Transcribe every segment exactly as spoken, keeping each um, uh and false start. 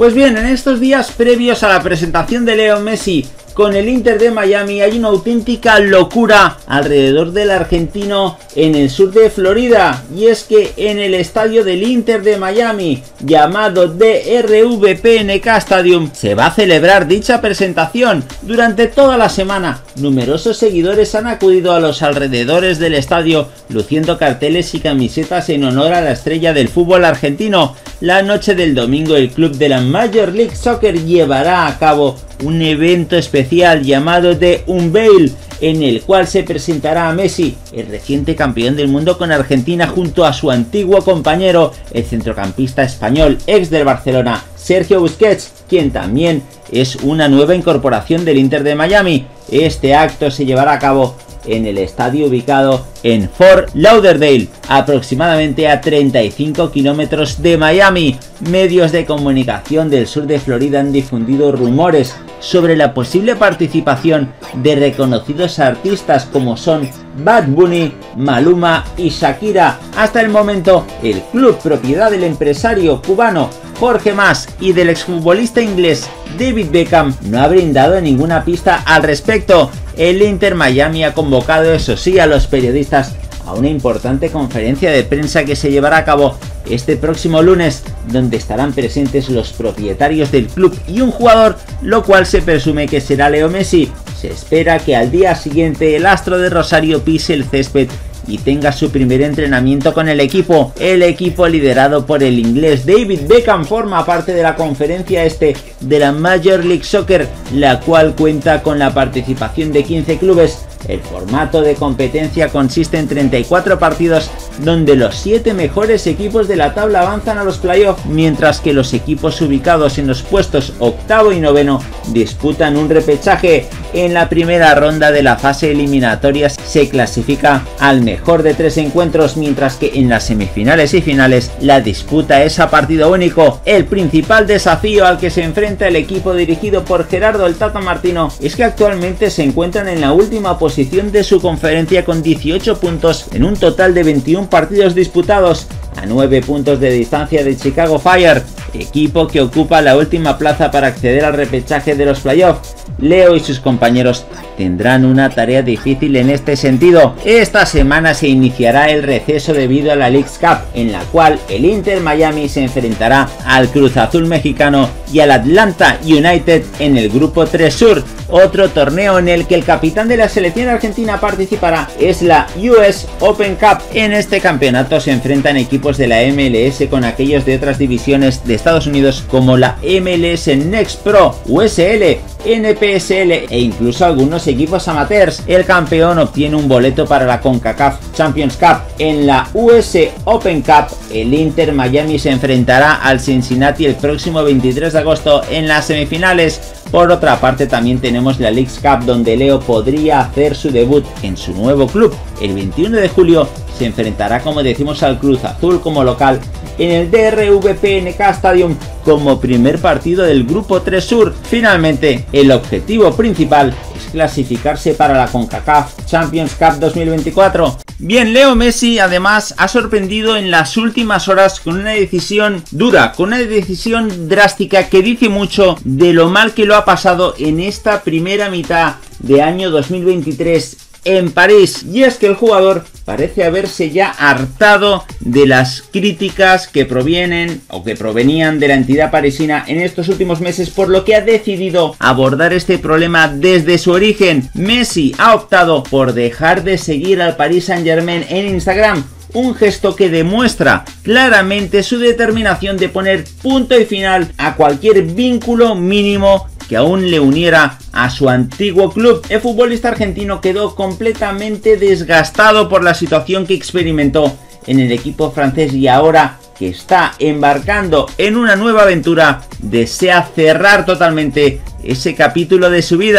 Pues bien, en estos días previos a la presentación de Leo Messi con el Inter de Miami hay una auténtica locura alrededor del argentino en el sur de Florida, y es que en el estadio del Inter de Miami, llamado D R V P N K Stadium, se va a celebrar dicha presentación. Durante toda la semana, numerosos seguidores han acudido a los alrededores del estadio luciendo carteles y camisetas en honor a la estrella del fútbol argentino. La noche del domingo, el club de la Major League Soccer llevará a cabo un evento especial llamado The Unveil, en el cual se presentará a Messi, el reciente campeón del mundo con Argentina, junto a su antiguo compañero, el centrocampista español ex del Barcelona, Sergio Busquets, quien también es una nueva incorporación del Inter de Miami. Este acto se llevará a cabo en el estadio ubicado en Fort Lauderdale, aproximadamente a treinta y cinco kilómetros de Miami. Medios de comunicación del sur de Florida han difundido rumores sobre la posible participación de reconocidos artistas como son Bad Bunny, Maluma y Shakira. Hasta el momento, el club, propiedad del empresario cubano Jorge Mas y del exfutbolista inglés David Beckham, no ha brindado ninguna pista al respecto. El Inter Miami ha convocado, eso sí, a los periodistas a una importante conferencia de prensa que se llevará a cabo este próximo lunes, donde estarán presentes los propietarios del club y un jugador, lo cual se presume que será Leo Messi. Se espera que al día siguiente el astro de Rosario pise el césped y tenga su primer entrenamiento con el equipo. El equipo, liderado por el inglés David Beckham, forma parte de la conferencia este de la Major League Soccer, la cual cuenta con la participación de quince clubes. El formato de competencia consiste en treinta y cuatro partidos, donde los siete mejores equipos de la tabla avanzan a los playoffs, mientras que los equipos ubicados en los puestos octavo y noveno disputan un repechaje. En la primera ronda de la fase eliminatoria se clasifica al mejor de tres encuentros, mientras que en las semifinales y finales la disputa es a partido único. El principal desafío al que se enfrenta el equipo dirigido por Gerardo el Tata Martino es que actualmente se encuentran en la última posición de su conferencia con dieciocho puntos en un total de veintiún partidos disputados, a nueve puntos de distancia de Chicago Fire, equipo que ocupa la última plaza para acceder al repechaje de los playoffs. Leo y sus compañeros tendrán una tarea difícil en este sentido. Esta semana se iniciará el receso debido a la Leagues Cup, en la cual el Inter Miami se enfrentará al Cruz Azul mexicano y al Atlanta United en el grupo tres Sur. Otro torneo en el que el capitán de la selección argentina participará es la U S Open Cup. En este campeonato se enfrentan equipos de la M L S con aquellos de otras divisiones de Estados Unidos como la M L S Next Pro, U S L, N P S L e incluso algunos equipos amateurs. El campeón obtiene un boleto para la CONCACAF Champions Cup. En la U S Open Cup, el Inter Miami se enfrentará al Cincinnati el próximo veintitrés de agosto en las semifinales. Por otra parte, también tenemos la Leagues Cup, donde Leo podría hacer su debut en su nuevo club. El veintiuno de julio se enfrentará, como decimos, al Cruz Azul como local en el D R V P N K Stadium como primer partido del grupo tres Sur. Finalmente, el objetivo principal es clasificarse para la CONCACAF Champions Cup dos mil veinticuatro. Bien, Leo Messi además ha sorprendido en las últimas horas con una decisión dura, con una decisión drástica que dice mucho de lo mal que lo ha pasado en esta primera mitad de año dos mil veintitrés en París. Y es que el jugador parece haberse ya hartado de las críticas que provienen o que provenían de la entidad parisina en estos últimos meses, por lo que ha decidido abordar este problema desde su origen. Messi ha optado por dejar de seguir al Paris Saint-Germain en Instagram, un gesto que demuestra claramente su determinación de poner punto y final a cualquier vínculo mínimo que aún le uniera a su antiguo club. El futbolista argentino quedó completamente desgastado por la situación que experimentó en el equipo francés, y ahora que está embarcando en una nueva aventura desea cerrar totalmente ese capítulo de su vida.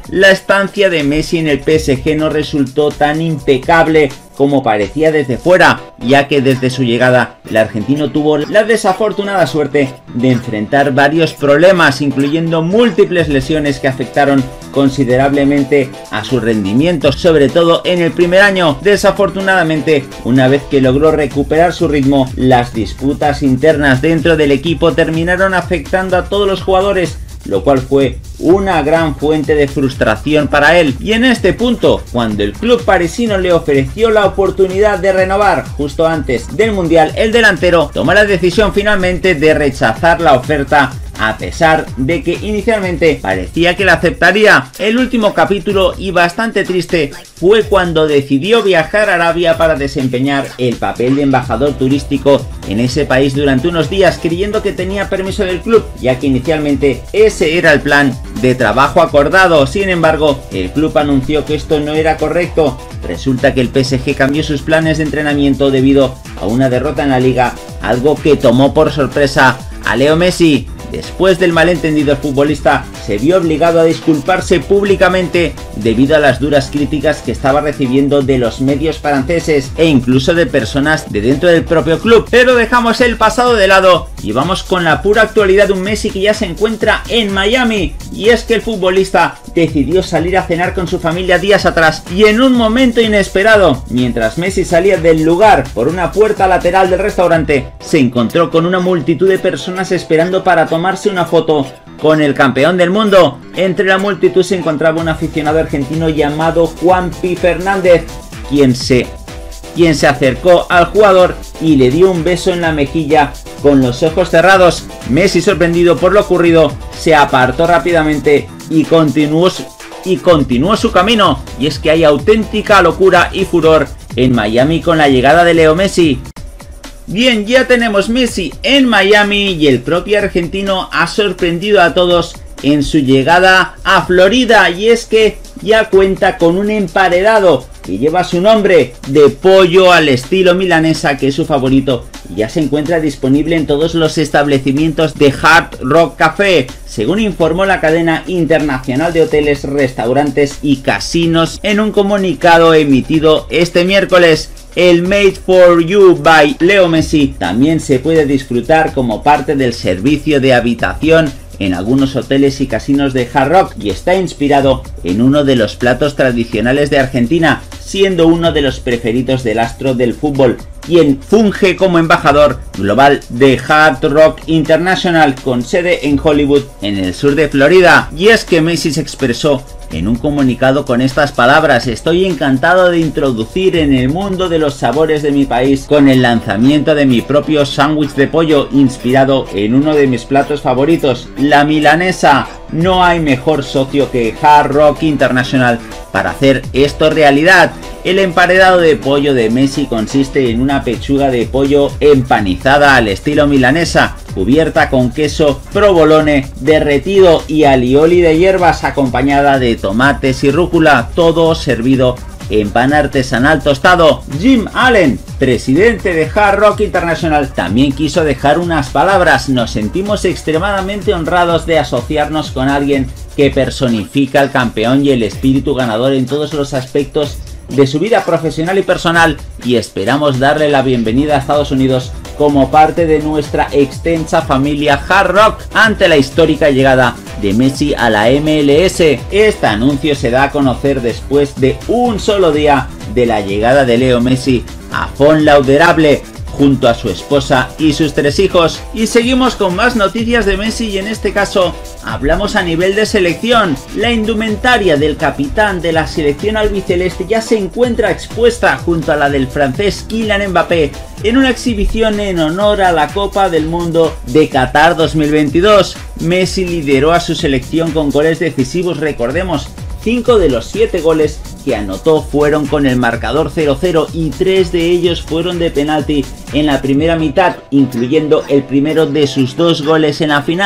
la estancia de Messi en el P S G no resultó tan impecable como parecía desde fuera, ya que desde su llegada el argentino tuvo la desafortunada suerte de enfrentar varios problemas, incluyendo múltiples lesiones que afectaron considerablemente a su rendimiento, sobre todo en el primer año. Desafortunadamente, una vez que logró recuperar su ritmo, las disputas internas dentro del equipo terminaron afectando a todos los jugadores, lo cual fue una gran fuente de frustración para él. Y en este punto, cuando el club parisino le ofreció la oportunidad de renovar justo antes del Mundial, el delantero tomó la decisión finalmente de rechazar la oferta, a pesar de que inicialmente parecía que la aceptaría. El último capítulo, y bastante triste, fue cuando decidió viajar a Arabia para desempeñar el papel de embajador turístico en ese país durante unos días, creyendo que tenía permiso del club, ya que inicialmente ese era el plan de trabajo acordado. Sin embargo, el club anunció que esto no era correcto. Resulta que el P S G cambió sus planes de entrenamiento debido a una derrota en la liga, algo que tomó por sorpresa a Leo Messi. Después del malentendido, el futbolista se vio obligado a disculparse públicamente debido a las duras críticas que estaba recibiendo de los medios franceses e incluso de personas de dentro del propio club. Pero dejamos el pasado de lado y vamos con la pura actualidad de un Messi que ya se encuentra en Miami. Y es que el futbolista decidió salir a cenar con su familia días atrás, y en un momento inesperado, mientras Messi salía del lugar por una puerta lateral del restaurante, se encontró con una multitud de personas esperando para tomarse una foto con el campeón del mundo. Entre la multitud se encontraba un aficionado argentino llamado Juanpi Fernández, quien se, quien se acercó al jugador y le dio un beso en la mejilla con los ojos cerrados. Messi, sorprendido por lo ocurrido, se apartó rápidamente y continuó su, y continuó su camino. Y es que hay auténtica locura y furor en Miami con la llegada de Leo Messi. Bien, ya tenemos Messi en Miami y el propio argentino ha sorprendido a todos en su llegada a Florida, y es que ya cuenta con un emparedado que lleva su nombre, de pollo al estilo milanesa, que es su favorito, y ya se encuentra disponible en todos los establecimientos de Hard Rock Café, según informó la cadena internacional de hoteles, restaurantes y casinos en un comunicado emitido este miércoles. El Made for You by Leo Messi también se puede disfrutar como parte del servicio de habitación en algunos hoteles y casinos de Hard Rock, y está inspirado en uno de los platos tradicionales de Argentina, siendo uno de los preferidos del astro del fútbol, quien funge como embajador global de Hard Rock International, con sede en Hollywood, en el sur de Florida. Y es que Messi se expresó en un comunicado con estas palabras: estoy encantado de introducir en el mundo de los sabores de mi país con el lanzamiento de mi propio sándwich de pollo inspirado en uno de mis platos favoritos, la milanesa. No hay mejor socio que Hard Rock International para hacer esto realidad. El emparedado de pollo de Messi consiste en una pechuga de pollo empanizada al estilo milanesa, cubierta con queso provolone derretido y alioli de hierbas, acompañada de tomates y rúcula, todo servido en pan artesanal tostado. Jim Allen, presidente de Hard Rock International, también quiso dejar unas palabras: nos sentimos extremadamente honrados de asociarnos con alguien que personifica al campeón y el espíritu ganador en todos los aspectos de su vida profesional y personal, y esperamos darle la bienvenida a Estados Unidos como parte de nuestra extensa familia Hard Rock ante la histórica llegada de Messi a la M L S. Este anuncio se da a conocer después de un solo día de la llegada de Leo Messi a Font Lauderdale junto a su esposa y sus tres hijos. Y seguimos con más noticias de Messi, y en este caso hablamos a nivel de selección. La indumentaria del capitán de la selección albiceleste ya se encuentra expuesta junto a la del francés Kylian Mbappé en una exhibición en honor a la Copa del Mundo de Qatar dos mil veintidós. Messi lideró a su selección con goles decisivos. Recordemos, cinco de los siete goles que anotó fueron con el marcador cero cero y tres de ellos fueron de penalti en la primera mitad, incluyendo el primero de sus dos goles en la final.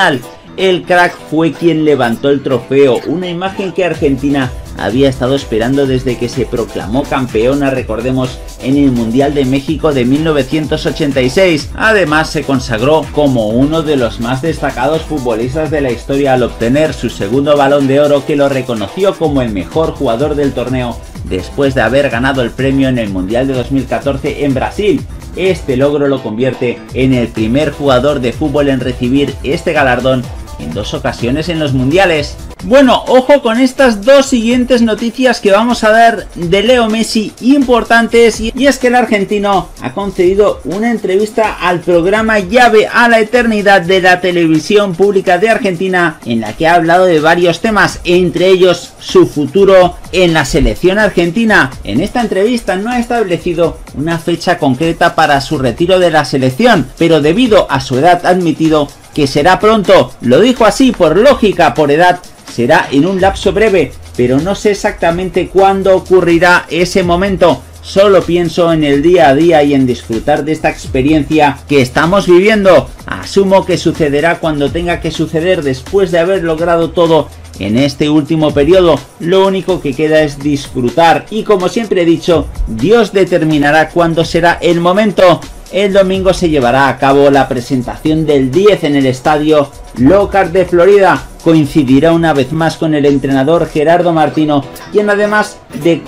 el crack fue quien levantó el trofeo, una imagen que Argentina había estado esperando desde que se proclamó campeona, recordemos, en el Mundial de México de mil novecientos ochenta y seis. Además, se consagró como uno de los más destacados futbolistas de la historia al obtener su segundo Balón de Oro, que lo reconoció como el mejor jugador del torneo después de haber ganado el premio en el Mundial de dos mil catorce en Brasil. Este logro lo convierte en el primer jugador de fútbol en recibir este galardón en dos ocasiones en los mundiales. Bueno, ojo con estas dos siguientes noticias que vamos a dar de Leo Messi, importantes, y es que el argentino ha concedido una entrevista al programa Llave a la Eternidad de la televisión pública de Argentina, en la que ha hablado de varios temas, entre ellos su futuro en la selección argentina. En esta entrevista no ha establecido una fecha concreta para su retiro de la selección, pero debido a su edad ha admitido que será pronto. Lo dijo así: por lógica, por edad, será en un lapso breve, pero no sé exactamente cuándo ocurrirá ese momento. Solo pienso en el día a día y en disfrutar de esta experiencia que estamos viviendo. Asumo que sucederá cuando tenga que suceder, después de haber logrado todo en este último periodo. Lo único que queda es disfrutar y, como siempre he dicho, Dios determinará cuándo será el momento. El domingo se llevará a cabo la presentación del diez en el estadio Lockhart de Florida. Coincidirá una vez más con el entrenador Gerardo Martino, quien además de,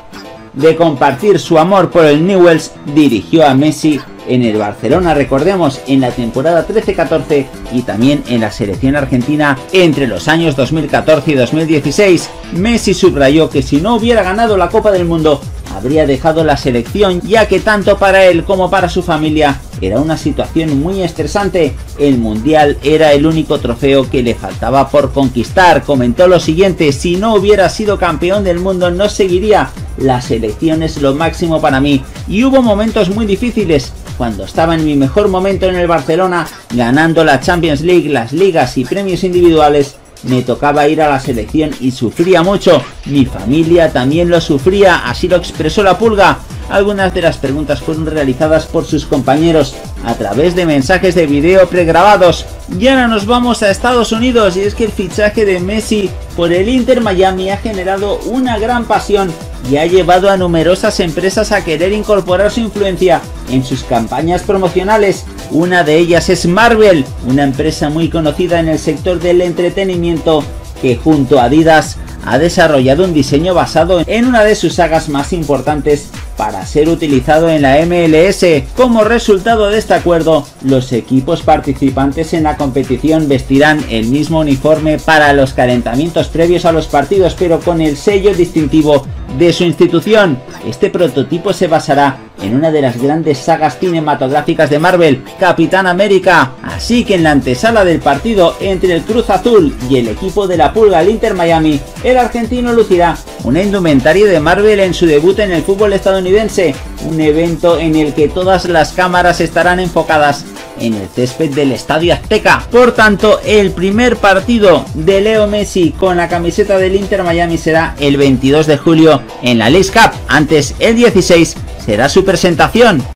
de compartir su amor por el Newell's, dirigió a Messi en el Barcelona, recordemos, en la temporada trece catorce y también en la selección argentina entre los años dos mil catorce y dos mil dieciséis. Messi subrayó que si no hubiera ganado la Copa del Mundo, habría dejado la selección, ya que tanto para él como para su familia era una situación muy estresante. El Mundial era el único trofeo que le faltaba por conquistar. Comentó lo siguiente: si no hubiera sido campeón del mundo no seguiría, la selección es lo máximo para mí, y hubo momentos muy difíciles. Cuando estaba en mi mejor momento en el Barcelona, ganando la Champions League, las ligas y premios individuales, me tocaba ir a la selección y sufría mucho. Mi familia también lo sufría, así lo expresó la Pulga. Algunas de las preguntas fueron realizadas por sus compañeros a través de mensajes de video pregrabados. Y ahora nos vamos a Estados Unidos, y es que el fichaje de Messi por el Inter Miami ha generado una gran pasión y ha llevado a numerosas empresas a querer incorporar su influencia en sus campañas promocionales. Una de ellas es Marvel, una empresa muy conocida en el sector del entretenimiento, que junto a Adidas ha desarrollado un diseño basado en una de sus sagas más importantes para ser utilizado en la M L S. Como resultado de este acuerdo, los equipos participantes en la competición vestirán el mismo uniforme para los calentamientos previos a los partidos, pero con el sello distintivo de su institución. Este prototipo se basará en una de las grandes sagas cinematográficas de Marvel, Capitán América. Así que en la antesala del partido entre el Cruz Azul y el equipo de la Pulga, el Inter Miami, el argentino lucirá una indumentaria de Marvel en su debut en el fútbol estadounidense, un evento en el que todas las cámaras estarán enfocadas en el césped del Estadio Azteca. Por tanto, el primer partido de Leo Messi con la camiseta del Inter Miami será el veintidós de julio en la Leagues Cup. Antes, el dieciséis, será su presentación.